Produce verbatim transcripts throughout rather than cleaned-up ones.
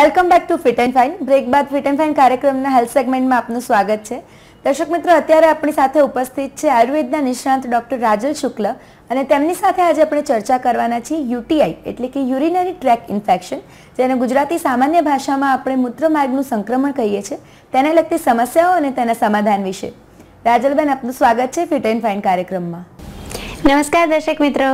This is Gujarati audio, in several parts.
Welcome back to fit and fine. Break બાદ ફિટ એન્ડ ફાઇન કાર્યક્રમના હેલ્થ સેગમેન્ટમાં આપનું સ્વાગત છે. દર્શક મિત્રો, અત્યારે આપણી સાથે ઉપસ્થિત છે આયુર્વેદના નિષ્ણાંત ડોક્ટર રાજલ શુક્લ અને તેમની સાથે આજે આપણે ચર્ચા કરવાના છીએ યુટીઆઈ એટલે કે યુરિનરી ટ્રેક ઇન્ફેક્શન, જેને ગુજરાતી સામાન્ય ભાષામાં આપણે મૂત્રમાર્ગનું સંક્રમણ કહીએ છીએ, તેને લગતી સમસ્યાઓ અને તેના સમાધાન વિશે. રાજલબેન, આપનું સ્વાગત છે ફિટ એન્ડ ફાઇન કાર્યક્રમમાં. નમસ્કાર દર્શક મિત્રો.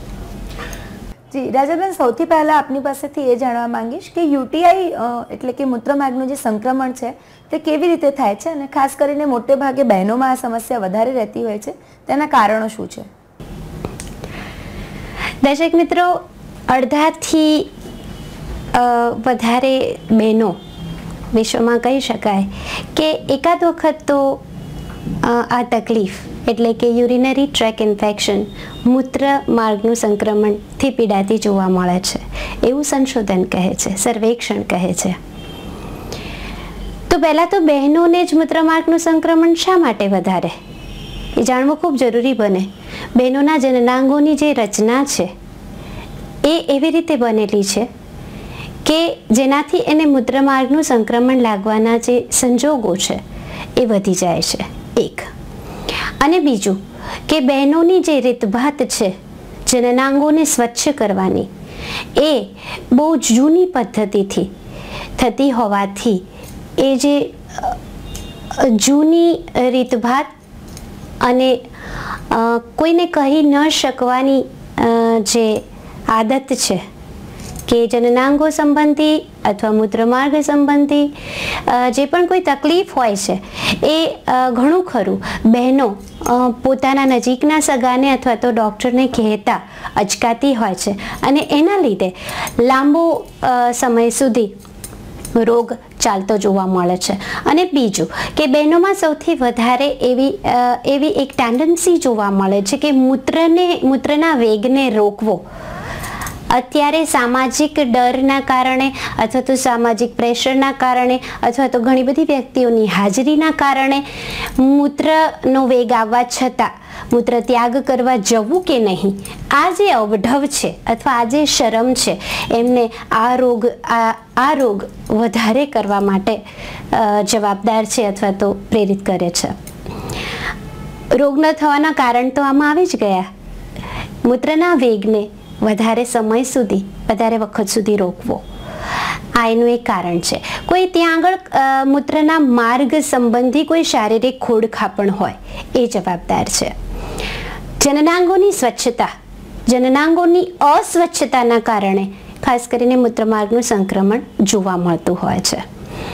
જી રાજલબેન, સૌથી પહેલા આપની પાસેથી એ જાણવા માંગીશ કે યુટીઆઈ એટલે કે મૂત્રમાર્ગનું જે સંક્રમણ છે તે કેવી રીતે થાય છે અને ખાસ કરીને મોટે ભાગે બહેનોમાં આ સમસ્યા વધારે રહેતી હોય છે, તેના કારણો શું છે? દર્શક મિત્રો, અડધાથી વધારે બહેનો વિશ્વમાં કહી શકાય કે એકાદ વખત તો આ તકલીફ એટલે કે યુરિનરી ટ્રેક ઇન્ફેક્શન મૂત્ર માર્ગનું સંક્રમણથી પીડાતી જોવા મળે છે, એવું સંશોધન કહે છે, સર્વેક્ષણ કહે છે. તો પહેલાં તો બહેનોને જ મૂત્રમાર્ગનું સંક્રમણ શા માટે વધારે એ જાણવું ખૂબ જરૂરી બને. બહેનોના જનનાંગોની જે રચના છે એ એવી રીતે બનેલી છે કે જેનાથી એને મૂત્રમાર્ગનું સંક્રમણ લાગવાના જે સંજોગો છે એ વધી જાય છે, એક. અને બીજું કે બહેનોની જે રીતભાત છે જનનાંગોને સ્વચ્છ કરવાની, એ બહુ જૂની પદ્ધતિથી થતી હોવાથી એ જે જૂની રીતભાત અને કોઈને કહી ન શકવાની જે આદત છે કે જનનાંગો સંબંધી અથવા મૂત્રમાર્ગ સંબંધી જે પણ કોઈ તકલીફ હોય છે એ ઘણું ખરું બહેનો પોતાના નજીકના સગાને અથવા તો ડૉક્ટરને કહેતા અચકાતી હોય છે અને એના લીધે લાંબો સમય સુધી રોગ ચાલતો જોવા મળે છે. અને બીજું કે બહેનોમાં સૌથી વધારે એવી એવી એક ટેન્ડન્સી જોવા મળે છે કે મૂત્રને મૂત્રના વેગને રોકવો. અત્યારે સામાજિક ડરના કારણે અથવા તો સામાજિક પ્રેશરના કારણે અથવા તો ઘણી બધી વ્યક્તિઓની હાજરીના કારણે મૂત્રનો વેગ આવવા છતાં મૂત્ર ત્યાગ કરવા જવું કે નહીં, આ જે અવઢવ છે અથવા આ જે શરમ છે એમને આ રોગ આ આ રોગ વધારે કરવા માટે જવાબદાર છે અથવા તો પ્રેરિત કરે છે. રોગ ન થવાના કારણ તો આમાં આવી જ ગયા. મૂત્રના વેગને વધારે સમય સુધી વધારે વખત સુધી રોકવો, આ એનું એક કારણ છે. કોઈ ત્યાં આગળ મૂત્રના માર્ગ સંબંધી કોઈ શારીરિક ખોડખાપણ હોય એ જવાબદાર છે. જનનાંગોની સ્વચ્છતા, જનનાંગોની અસ્વચ્છતાના કારણે ખાસ કરીને મૂત્રમાર્ગનું સંક્રમણ જોવા મળતું હોય છે.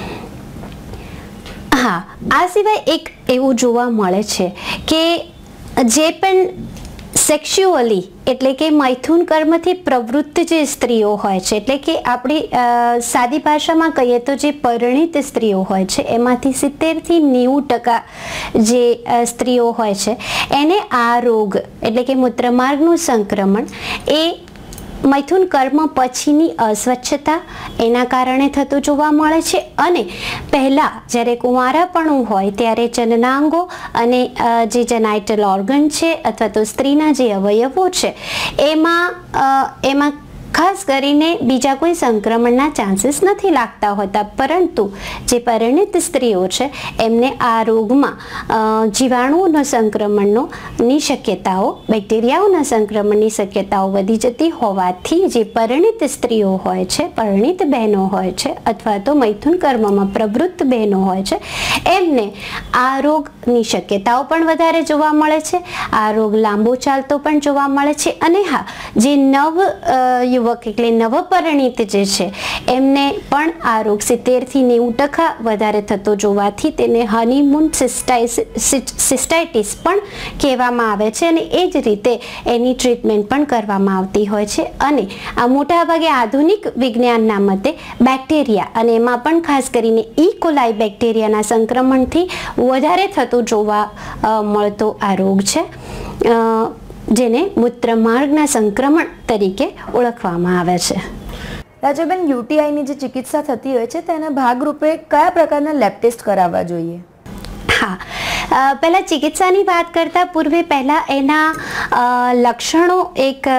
હા, આ સિવાય એક એવું જોવા મળે છે કે જે પણ સેક્સ્યુઅલી એટલે કે મૈથુન કર્મથી પ્રવૃત્ત જે સ્ત્રીઓ હોય છે, એટલે કે આપણી સાદી ભાષામાં કહીએ તો જે પરિણીત સ્ત્રીઓ હોય છે એમાંથી સિત્તેરથી નેવું ટકા જે સ્ત્રીઓ હોય છે એને આ રોગ એટલે કે મૂત્રમાર્ગનું સંક્રમણ એ મૈથુન કર્મ પછીની અસ્વચ્છતા એના કારણે થતું જોવા મળે છે. અને પહેલાં જ્યારે કુંવારાપણું હોય ત્યારે જનનાંગો અને જે જેનાઇટલ ઓર્ગન છે અથવા તો સ્ત્રીના જે અવયવો છે એમાં એમાં ખાસ કરીને બીજા કોઈ સંક્રમણના ચાન્સીસ નથી લાગતા હોતા, પરંતુ જે પરિણીત સ્ત્રીઓ છે એમને આ રોગમાં જીવાણુઓના સંક્રમણનો ની શક્યતાઓ બેક્ટેરિયાઓના સંક્રમણની શક્યતાઓ વધી જતી હોવાથી જે પરિણીત સ્ત્રીઓ હોય છે, પરિણીત બહેનો હોય છે અથવા તો મૈથુન કર્મમાં પ્રવૃત્ત બહેનો હોય છે એમને આ રોગની શક્યતાઓ પણ વધારે જોવા મળે છે. આ રોગ લાંબો ચાલતો પણ જોવા મળે છે. અને હા, જે નવ યુવક એટલે નવપરિણીત જે છે એમને પણ આ રોગ સિત્તેરથી નેવું ટકા વધારે થતો જોવાથી તેને હનીમૂન સિસ્ટાઇટિસ પણ કહેવામાં આવે છે અને એ જ રીતે એની ટ્રીટમેન્ટ પણ કરવામાં આવતી હોય છે. અને આ મોટાભાગે આધુનિક વિજ્ઞાનના મતે બેક્ટેરિયા અને એમાં પણ ખાસ કરીને ઈ કોલાઈ બેક્ટેરિયાના સંક્રમણથી વધારે થતો જોવા મળતો આ રોગ છે, જેને મૂત્રમાર્ગના સંક્રમણ તરીકે ઓળખવામાં આવે છે. રાજલબેન, યુટીઆઈની જે ચિકિત્સા થતી હોય છે તેના ભાગરૂપે કયા પ્રકારના લેબ ટેસ્ટ કરાવવા જોઈએ? હા, પહેલાં ચિકિત્સાની વાત કરતાં પૂર્વે પહેલાં એના લક્ષણો એક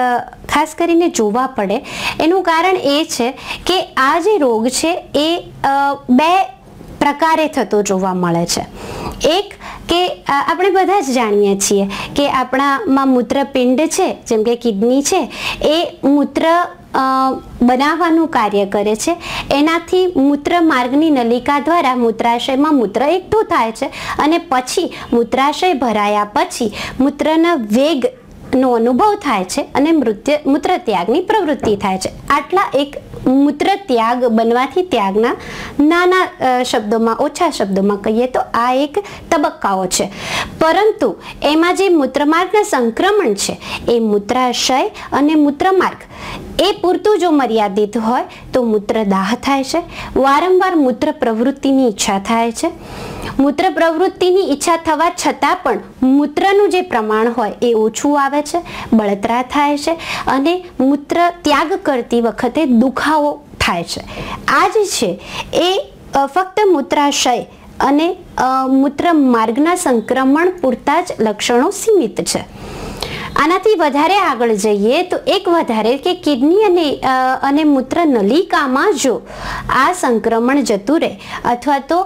ખાસ કરીને જોવા પડે. એનું કારણ એ છે કે આ જે રોગ છે એ બે પ્રકારે થતો જોવા મળે છે. એક કે આપણે બધા જ જાણીએ છીએ કે આપણામાં મૂત્રપિંડ છે, જેમ કે કિડની છે, એ મૂત્ર બનાવવાનું કાર્ય કરે છે. એનાથી મૂત્ર માર્ગની નલિકા દ્વારા મૂત્રાશયમાં મૂત્ર એકઠું થાય છે અને પછી મૂત્રાશય ભરાયા પછી મૂત્રના વેગ નો અનુભવ થાય છે અને મૃત્યુ મૂત્ર ત્યાગની પ્રવૃત્તિ થાય છે. આટલા એક મૂત્ર ત્યાગ બનવાથી ત્યાગના નાના શબ્દોમાં, ઓછા શબ્દોમાં કહીએ તો આ એક તબક્કાઓ છે. પરંતુ એમાં જે મૂત્રમાર્ગના સંક્રમણ છે એ મૂત્રાશય અને મૂત્રમાર્ગ એ પૂરતું જો મર્યાદિત હોય તો મૂત્રદાહ થાય છે. વારંવાર મૂત્ર પ્રવૃત્તિની ઈચ્છા થાય છે. મૂત્ર પ્રવૃત્તિની ઈચ્છા થવા છતાં પણ મૂત્રનું જે પ્રમાણ હોય એ ઓછું આવે છે, બળતરા થાય છે અને મૂત્ર ત્યાગ કરતી વખતે દુખાવો થાય છે. આ જ છે એ ફક્ત મૂત્રાશય અને મૂત્ર માર્ગના સંક્રમણ પૂરતા જ લક્ષણો સીમિત છે. આનાથી વધારે આગળ જઈએ તો એક વધારે કે કિડની અને અને મૂત્ર નલિકામાં જો આ સંક્રમણ જતું રહે અથવા તો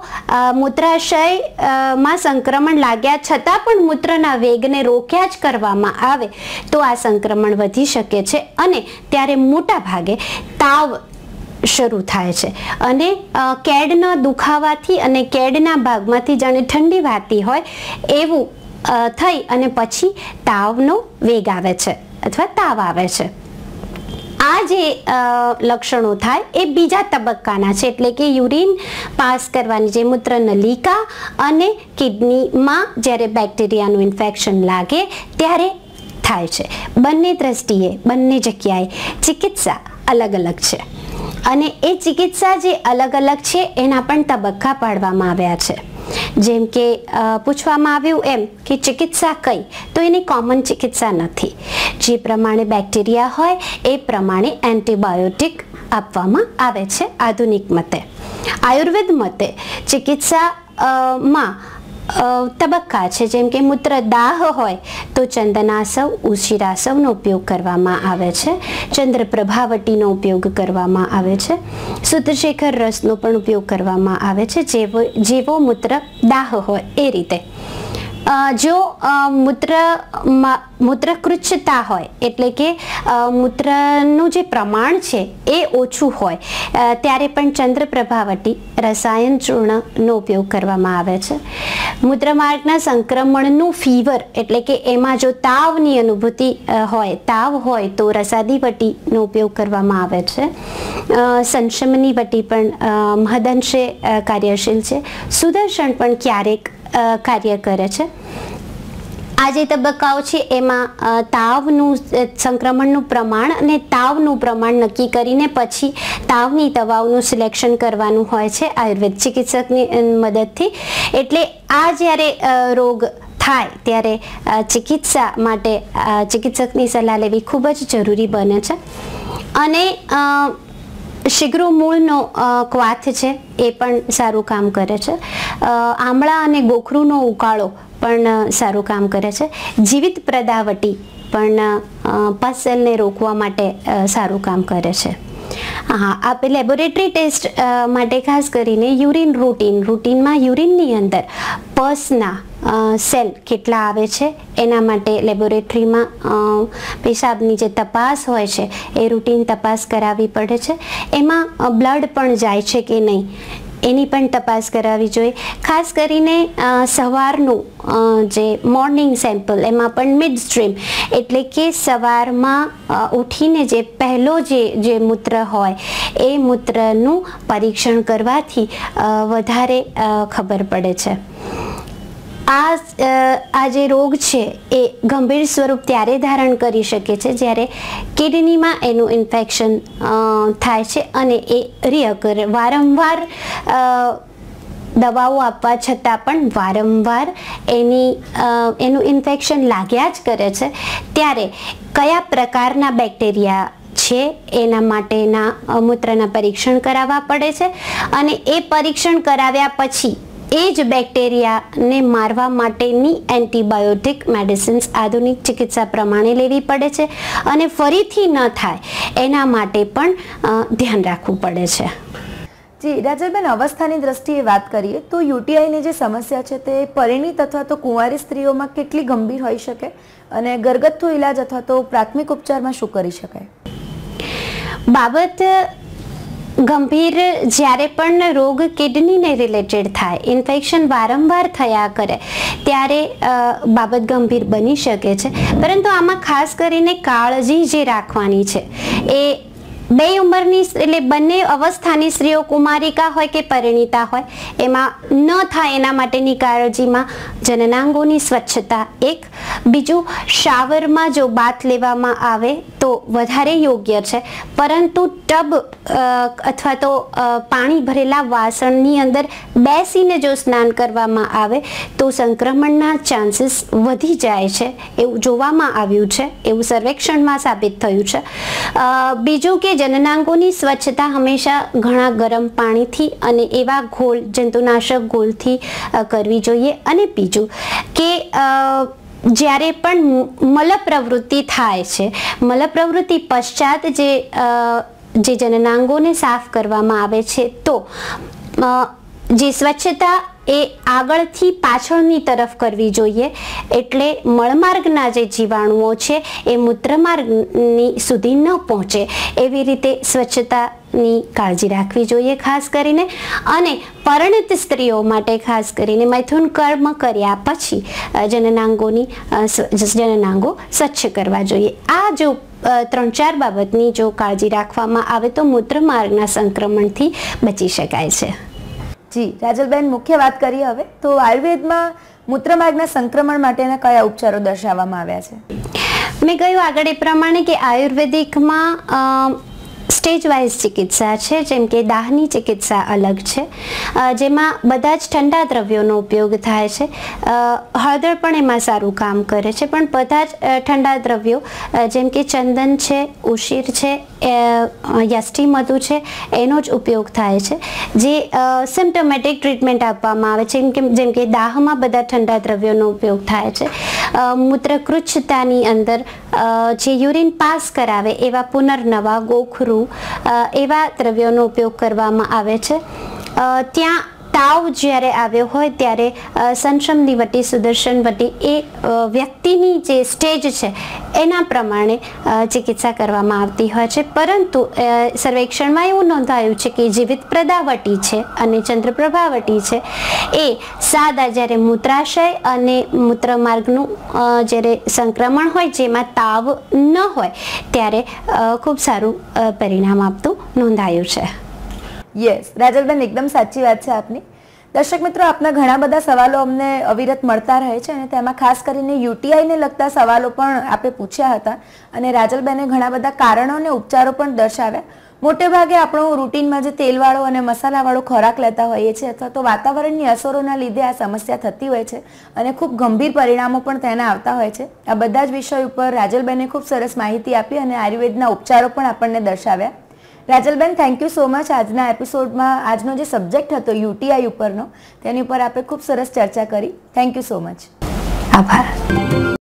મૂત્રાશયમાં સંક્રમણ લાગ્યા છતાં પણ મૂત્રના વેગને રોક્યા જ કરવામાં આવે તો આ સંક્રમણ વધી શકે છે અને ત્યારે મોટા ભાગે તાવ શરૂ થાય છે અને કેડના દુખાવાથી અને કેડના ભાગમાંથી જાણે ઠંડી વાતી હોય એવું થઈ અને પછી તાવનો વેગ આવે છે અથવા તાવ આવે છે. આ જે લક્ષણો થાય એ બીજા તબક્કાના છે, એટલે કે યુરિન પાસ કરવાની જે મૂત્ર નલિકા અને કિડનીમાં જ્યારે બેક્ટેરિયાનું ઇન્ફેક્શન લાગે ત્યારે થાય છે. બંને દ્રષ્ટિએ, બંને જગ્યાએ ચિકિત્સા અલગ અલગ છે અને એ ચિકિત્સા જે અલગ અલગ છે એના પણ તબક્કા પાડવામાં આવ્યા છે. જેમ કે પૂછવામાં આવ્યું એમ કે ચિકિત્સા કઈ, તો એની કોમન ચિકિત્સા નથી. જે પ્રમાણે બેક્ટેરિયા હોય એ પ્રમાણે એન્ટીબાયોટિક આપવામાં આવે છે આધુનિક મતે. આયુર્વેદ મતે ચિકિત્સામાં તબક્કા છે, જેમ કે મૂત્રદાહ હોય તો ચંદનાસવ, ઉશિરાસવનો ઉપયોગ કરવામાં આવે છે. ચંદ્ર પ્રભાવટીનો ઉપયોગ કરવામાં આવે છે. શુદ્ધશેખર રસનો પણ ઉપયોગ કરવામાં આવે છે, જેવો જેવો મૂત્રદાહ હોય એ રીતે. જો મૂત્ર મૂત્રકૃચ્છતા હોય એટલે કે મૂત્રનું જે પ્રમાણ છે એ ઓછું હોય ત્યારે પણ ચંદ્ર પ્રભાવટી રસાયણ ચૂર્ણનો ઉપયોગ કરવામાં આવે છે. મૂત્રમાર્ગના સંક્રમણનું ફીવર એટલે કે એમાં જો તાવની અનુભૂતિ હોય, તાવ હોય તો રસાદી વટીનો ઉપયોગ કરવામાં આવે છે. સંશમની વટી પણ મહદંશે કાર્યશીલ છે. સુદર્શન પણ ક્યારેક કાર્ય કરે છે. આ જે તબક્કાઓ છે એમાં તાવનું સંક્રમણનું પ્રમાણ અને તાવનું પ્રમાણ નક્કી કરીને પછી તાવની દવાઓનું સિલેક્શન કરવાનું હોય છે આયુર્વેદ ચિકિત્સકની મદદથી. એટલે આ જ્યારે રોગ થાય ત્યારે ચિકિત્સા માટે ચિકિત્સકની સલાહ લેવી ખૂબ જ જરૂરી બને છે. અને શિગ્રો મૂળનો ક્વાથ છે એ પણ સારું કામ કરે છે. આમળા અને ગોખરુનો ઉકાળો પણ સારું કામ કરે છે. જીવિત પ્રદાવટી પણ પસલને રોકવા માટે સારું કામ કરે છે. હા, આપણે લેબોરેટરી ટેસ્ટ માટે ખાસ કરીને યુરિન રૂટીન રૂટીનમાં યુરિનની અંદર પસના સેલ કેટલા આવે છે એના માટે લેબોરેટરીમાં પેશાબની જે તપાસ હોય છે એ રૂટીન તપાસ કરાવવી પડે છે. એમાં બ્લડ પણ જાય છે કે નહીં એની પણ તપાસ કરાવવી જોઈએ. ખાસ કરીને સવારનું જે મોર્નિંગ સેમ્પલ એમાં પણ મિડ સ્ટ્રીમ એટલે કે સવારમાં ઉઠીને જે પહેલો જે જે મૂત્ર હોય એ મૂત્રનું પરીક્ષણ કરવાથી વધારે ખબર પડે છે. આ આ જે રોગ છે એ ગંભીર સ્વરૂપ ત્યારે ધારણ કરી શકે છે જ્યારે કિડનીમાં એનું ઇન્ફેક્શન થાય છે અને એ રિઅકર વારંવાર દવાઓ આપવા છતાં પણ વારંવાર એની એનું ઇન્ફેક્શન લાગ્યા જ કરે છે. ત્યારે કયા પ્રકારના બેક્ટેરિયા છે એના માટેના મૂત્રના પરીક્ષણ કરાવવા પડે છે અને એ પરીક્ષણ કરાવ્યા પછી એ જ બેક્ટેરિયાને મારવા માટેની એન્ટીબાયોટિક મેડિસિન્સ આધુનિક ચિકિત્સા પ્રમાણે લેવી પડે છે અને ફરીથી ન થાય એના માટે પણ ધ્યાન રાખવું પડે છે. જી રાજલબેન, અવસ્થાની દ્રષ્ટિએ વાત કરીએ તો યુટીઆઈની જે સમસ્યા છે તે પરિણીત અથવા તો કુંવારી સ્ત્રીઓમાં કેટલી ગંભીર હોઈ શકે અને ઘરગથ્થુ ઇલાજ અથવા તો પ્રાથમિક ઉપચારમાં શું કરી શકાય? બાબત ગંભીર જ્યારે પણ રોગ કિડનીને રિલેટેડ થાય, ઇન્ફેક્શન વારંવાર થયા કરે ત્યારે બાબત ગંભીર બની શકે છે. પરંતુ આમાં ખાસ કરીને કાળજી જે રાખવાની છે એ બે ઉંમરની એટલે બંને અવસ્થાની સ્ત્રીઓ કુમારિકા હોય કે પરિણીતા હોય એમાં ન થાય એના માટેની કાળજીમાં જનનાંગોની સ્વચ્છતા એક, બીજું શાવરમાં જો બાથ લેવામાં આવે તો વધારે યોગ્ય છે, પરંતુ ટબ અથવા તો પાણી ભરેલા વાસણની અંદર બેસીને જો સ્નાન કરવામાં આવે તો સંક્રમણના ચાન્સીસ વધી જાય છે એવું જોવામાં આવ્યું છે, એવું સર્વેક્ષણમાં સાબિત થયું છે. બીજું કે જનનાંગોની સ્વચ્છતા હંમેશા ઘણા ગરમ પાણીથી અને એવા ઘોલ જંતુનાશક ઘોલથી કરવી જોઈએ. અને બીજું કે જ્યારે પણ મલ પ્રવૃત્તિ થાય છે, મલ પ્રવૃત્તિ પશ્ચાત જે જે જનનાંગોને સાફ કરવામાં આવે છે તો જે સ્વચ્છતા એ આગળથી પાછળની તરફ કરવી જોઈએ, એટલે મળમાર્ગના જે જીવાણુઓ છે એ મૂત્રમાર્ગની સુધી ન પહોંચે એવી રીતે સ્વચ્છતાની કાળજી રાખવી જોઈએ ખાસ કરીને. અને પરિણીત સ્ત્રીઓ માટે ખાસ કરીને મૈથુન કર્મ કર્યા પછી જનનાંગોની જનનાંગો સ્વચ્છ કરવા જોઈએ. આ જો ત્રણ ચાર બાબતની જો કાળજી રાખવામાં આવે તો મૂત્રમાર્ગના સંક્રમણથી બચી શકાય છે. જી રાજલબેન, મુખ્ય વાત કરીએ હવે તો આયુર્વેદમાં મૂત્રમાર્ગના સંક્રમણ માટેના કયા ઉપચારો દર્શાવવામાં આવ્યા છે? મેં કહ્યું આગળ એ પ્રમાણે કે આયુર્વેદિકમાં સ્ટેજ વાઇઝ ચિકિત્સા છે, જેમ કે દાહની ચિકિત્સા અલગ છે, જેમાં બધા જ ઠંડા દ્રવ્યોનો ઉપયોગ થાય છે. હળદર પણ એમાં સારું કામ કરે છે, પણ બધા જ ઠંડા દ્રવ્યો જેમ કે ચંદન છે, ઉશીર છે, યષ્ટી મધુ છે એનો જ ઉપયોગ થાય છે. જે સિમ્પટોમેટિક ટ્રીટમેન્ટ આપવામાં આવે છે, જેમ કે જેમ કે દાહમાં બધા ઠંડા દ્રવ્યોનો ઉપયોગ થાય છે. મૂત્રકૃચ્છતાની અંદર જે યુરિન પાસ કરાવે એવા પુનર્નવા, ગોખરું એવા દ્રવ્યોનો ઉપયોગ કરવામાં આવે છે. ત્યાં તાવ જ્યારે આવ્યો હોય ત્યારે સંશમની વટી, સુદર્શન વટી એ વ્યક્તિની જે સ્ટેજ છે એના પ્રમાણે ચિકિત્સા કરવામાં આવતી હોય છે. પરંતુ સર્વેક્ષણમાં એવું નોંધાયું છે કે જીવિત પ્રદાવટી છે અને ચંદ્રપ્રભાવટી છે એ સાદા જ્યારે મૂત્રાશય અને મૂત્રમાર્ગનું જ્યારે સંક્રમણ હોય જેમાં તાવ ન હોય ત્યારે ખૂબ સારું પરિણામ આપતું નોંધાયું છે. યસ રાજલબેન, એકદમ સાચી વાત છે આપની. દર્શક મિત્રો, આપના ઘણા બધા સવાલો અમને અવિરત મળતા રહે છે અને તેમાં ખાસ કરીને યુટીઆઈને લગતા સવાલો પણ આપે પૂછ્યા હતા અને રાજલબેને ઘણા બધા કારણો અને ઉપચારો પણ દર્શાવ્યા. મોટે ભાગે આપણો રૂટીનમાં જે તેલવાળો અને મસાલાવાળો ખોરાક લેતા હોઈએ છીએ અથવા તો વાતાવરણની અસરોના લીધે આ સમસ્યા થતી હોય છે અને ખૂબ ગંભીર પરિણામો પણ તેના આવતા હોય છે. આ બધા જ વિષય ઉપર રાજલબેને ખૂબ સરસ માહિતી આપી અને આયુર્વેદના ઉપચારો પણ આપણને દર્શાવ્યા. Rajalben, thank you so much. આજના એપિસોડમાં આજનો જે સબ્જેક્ટ હતો યુટીઆઈ ઉપરનો તેની ઉપર આપણે ખૂબ સરસ ચર્ચા કરી. Thank you so much. આભાર.